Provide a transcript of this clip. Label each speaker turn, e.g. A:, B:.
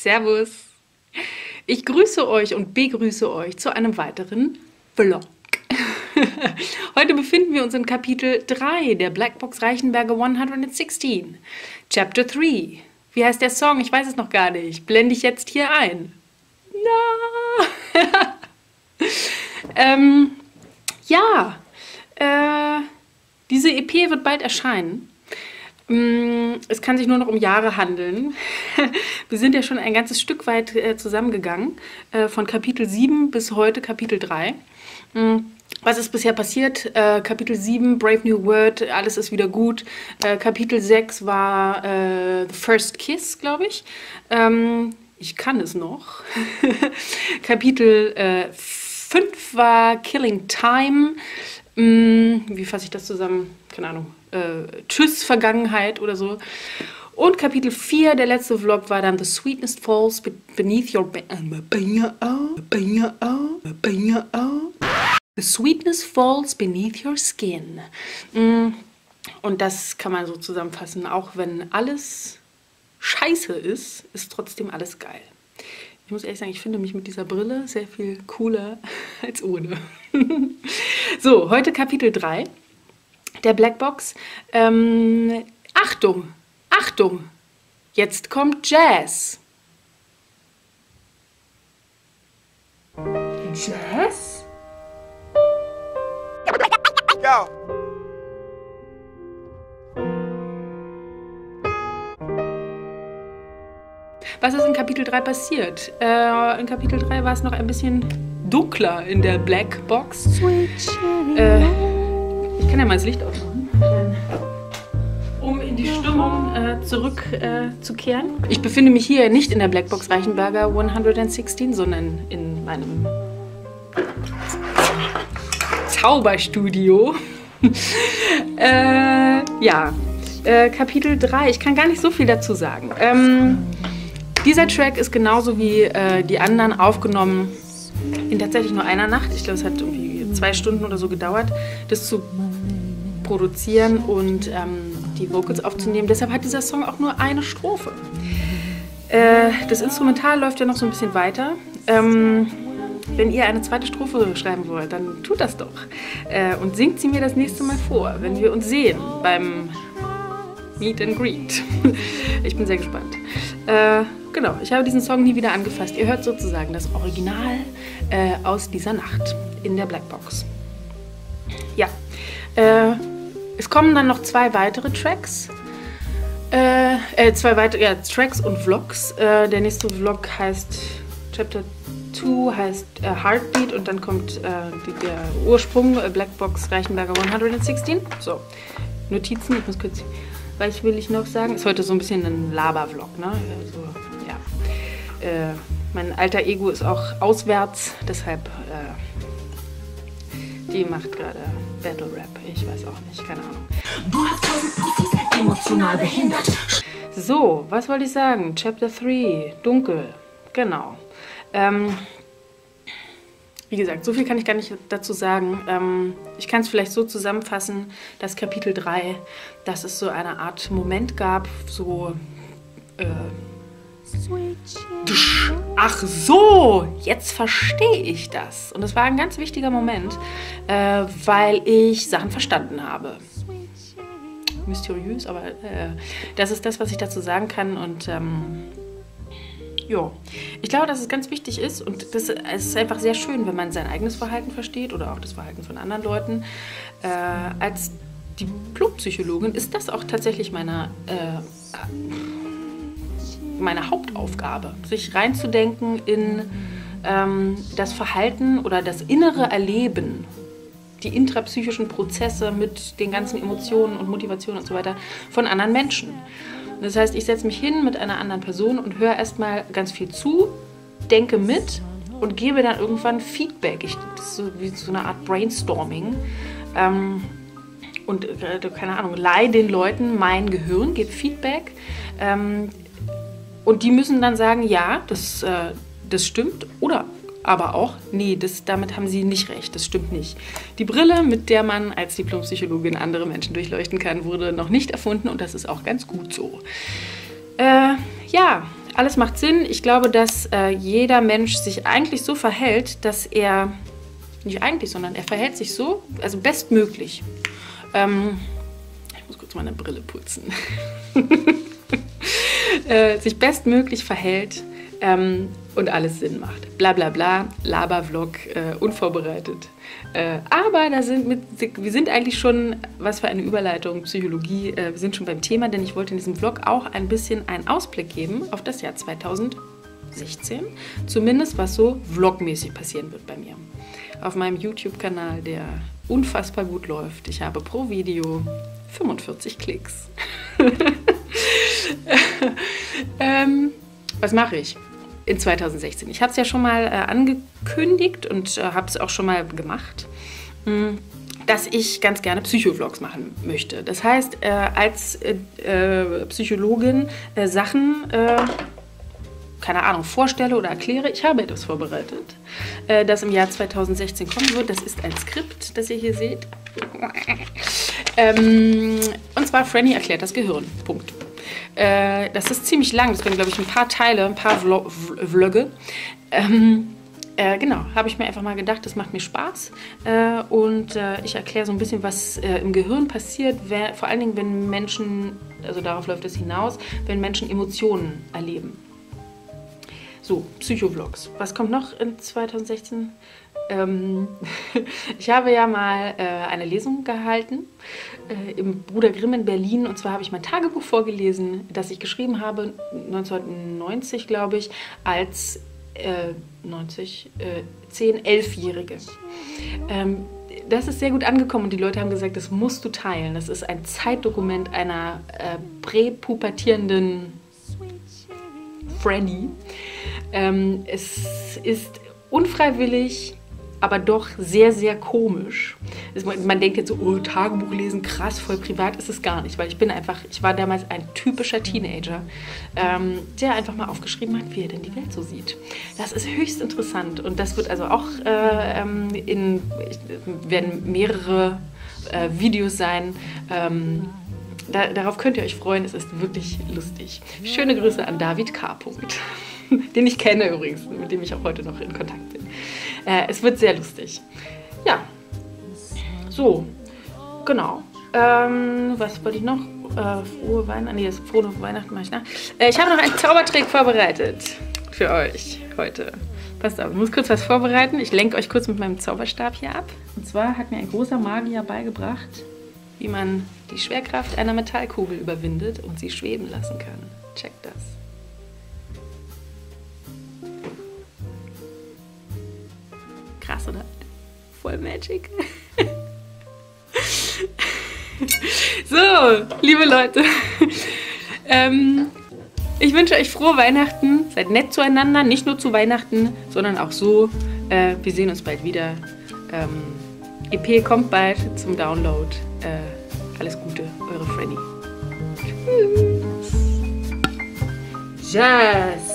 A: Servus. Ich grüße euch und begrüße euch zu einem weiteren Vlog. Heute befinden wir uns in Kapitel 3 der Blackbox Reichenberger 116. Chapter 3. Wie heißt der Song? Ich weiß es noch gar nicht. Blende ich jetzt hier ein. Diese EP wird bald erscheinen. Es kann sich nur noch um Jahre handeln. Wir sind ja schon ein ganzes Stück weit zusammengegangen, von Kapitel 7 bis heute Kapitel 3. Was ist bisher passiert? Kapitel 7, Brave New World, alles ist wieder gut. Kapitel 6 war The First Kiss, glaube ich. Ich kann es noch. Kapitel 5 war Killing Time. Wie fasse ich das zusammen? Keine Ahnung. Tschüss, Vergangenheit oder so. Und Kapitel 4, der letzte Vlog, war dann The Sweetness Falls Beneath Your The Sweetness Falls Beneath Your Skin. Und das kann man so zusammenfassen. Auch wenn alles scheiße ist, ist trotzdem alles geil. Ich muss ehrlich sagen, ich finde mich mit dieser Brille sehr viel cooler als ohne. So, heute Kapitel 3 der Blackbox. Achtung, Achtung, jetzt kommt Jazz. Jazz?
B: Ja.
A: Was ist in Kapitel 3 passiert? In Kapitel 3 war es noch ein bisschen dunkler in der Blackbox. Ich kann ja mal das Licht ausmachen, um in die Stimmung zurückzukehren. Ich befinde mich hier nicht in der Blackbox Reichenberger 116, sondern in meinem Zauberstudio. Kapitel 3. Ich kann gar nicht so viel dazu sagen. Dieser Track ist genauso wie die anderen aufgenommen in tatsächlich nur einer Nacht. Ich glaube, es hat irgendwie 2 Stunden oder so gedauert, das zu produzieren und die Vocals aufzunehmen. Deshalb hat dieser Song auch nur eine Strophe. Das Instrumental läuft ja noch so ein bisschen weiter. Wenn ihr eine zweite Strophe schreiben wollt, dann tut das doch. Und singt sie mir das nächste Mal vor, wenn wir uns sehen beim Meet and Greet. Ich bin sehr gespannt. Genau, ich habe diesen Song nie wieder angefasst. Ihr hört sozusagen das Original aus dieser Nacht in der Blackbox. Ja, es kommen dann noch 2 weitere Tracks. Tracks und Vlogs. Der nächste Vlog heißt Chapter 2 heißt Heartbeat und dann kommt der Ursprung Blackbox Reichenberger 116. So, Notizen, ich muss kurz, was will ich noch sagen? Ist heute so ein bisschen ein Laber-Vlog, ne? Also, ja. Mein alter Ego ist auch auswärts, deshalb die macht gerade Battle Rap. Ich weiß auch nicht, keine Ahnung.
C: Du hast emotional behindert.
A: So, was wollte ich sagen? Chapter 3, dunkel. Genau. Wie gesagt, so viel kann ich gar nicht dazu sagen. Ich kann es vielleicht so zusammenfassen, dass Kapitel 3, dass es so eine Art Moment gab, so ach so, jetzt verstehe ich das. Und es war ein ganz wichtiger Moment, weil ich Sachen verstanden habe. Mysteriös, aber das ist das, was ich dazu sagen kann. Und ja, ich glaube, dass es ganz wichtig ist und es ist einfach sehr schön, wenn man sein eigenes Verhalten versteht oder auch das Verhalten von anderen Leuten. Als Diplompsychologin ist das auch tatsächlich meine Hauptaufgabe, sich reinzudenken in das Verhalten oder das innere Erleben, die intrapsychischen Prozesse mit den ganzen Emotionen und Motivationen und so weiter von anderen Menschen. Das heißt, ich setze mich hin mit einer anderen Person und höre erstmal ganz viel zu, denke mit und gebe dann irgendwann Feedback. Das ist so wie so eine Art Brainstorming. Und keine Ahnung, leihe den Leuten mein Gehirn, gebe Feedback. Und die müssen dann sagen, ja, das stimmt. Oder aber auch, nee, damit haben sie nicht recht, das stimmt nicht. Die Brille, mit der man als Diplompsychologin andere Menschen durchleuchten kann, wurde noch nicht erfunden und das ist auch ganz gut so. Ja, alles macht Sinn. Ich glaube, dass jeder Mensch sich eigentlich so verhält, dass er, nicht eigentlich, sondern er verhält sich so, also bestmöglich. Ich muss kurz meine Brille putzen. Sich bestmöglich verhält und alles Sinn macht. Bla bla bla, Labervlog, unvorbereitet. Aber wir sind eigentlich schon, was für eine Überleitung, Psychologie, wir sind schon beim Thema, denn ich wollte in diesem Vlog auch ein bisschen einen Ausblick geben auf das Jahr 2016. Zumindest was so vlogmäßig passieren wird bei mir. Auf meinem YouTube-Kanal, der unfassbar gut läuft. Ich habe pro Video 45 Klicks. Was mache ich in 2016? Ich habe es ja schon mal angekündigt und habe es auch schon mal gemacht, dass ich ganz gerne Psycho-Vlogs machen möchte. Das heißt, als Psychologin Sachen, keine Ahnung, vorstelle oder erkläre. Ich habe etwas vorbereitet, das im Jahr 2016 kommen wird. Das ist ein Skript, das ihr hier seht. Und zwar Franny erklärt das Gehirn. Punkt. Das ist ziemlich lang, das werden, glaube ich, ein paar Teile, ein paar Vlogge. Genau, habe ich mir einfach mal gedacht, das macht mir Spaß. Und ich erkläre so ein bisschen, was im Gehirn passiert, vor allen Dingen, wenn Menschen, also darauf läuft es hinaus, wenn Menschen Emotionen erleben. So, Psycho-Vlogs. Was kommt noch in 2016? Ich habe ja mal eine Lesung gehalten im Bruder Grimm in Berlin. Und zwar habe ich mein Tagebuch vorgelesen, das ich geschrieben habe, 1990, glaube ich, als 10-, 11-Jährige. Das ist sehr gut angekommen und die Leute haben gesagt, das musst du teilen. Das ist ein Zeitdokument einer präpubertierenden Franny. Es ist unfreiwillig, aber doch sehr, sehr komisch. Man denkt jetzt so, oh, Tagebuch lesen, krass, voll privat ist es gar nicht, weil ich war damals ein typischer Teenager, der einfach mal aufgeschrieben hat, wie er denn die Welt so sieht. Das ist höchst interessant und das wird also auch werden mehrere Videos sein. Darauf könnt ihr euch freuen, es ist wirklich lustig. Schöne Grüße an David K. Den ich kenne übrigens, mit dem ich auch heute noch in Kontakt bin. Es wird sehr lustig. Ja, so, genau. Was wollte ich noch? Frohe Weihnachten, nee, frohe Weihnachten mache ich nach. Ich habe noch einen Zaubertrick vorbereitet für euch heute. Passt auf, ich muss kurz was vorbereiten. Ich lenke euch kurz mit meinem Zauberstab hier ab. Und zwar hat mir ein großer Magier beigebracht, wie man die Schwerkraft einer Metallkugel überwindet und sie schweben lassen kann. Checkt das. Krass, oder? Voll Magic. So, liebe Leute. Ich wünsche euch frohe Weihnachten. Seid nett zueinander, nicht nur zu Weihnachten, sondern auch so. Wir sehen uns bald wieder. EP kommt bald zum Download. Alles Gute, eure Franny. Tschüss. Yes.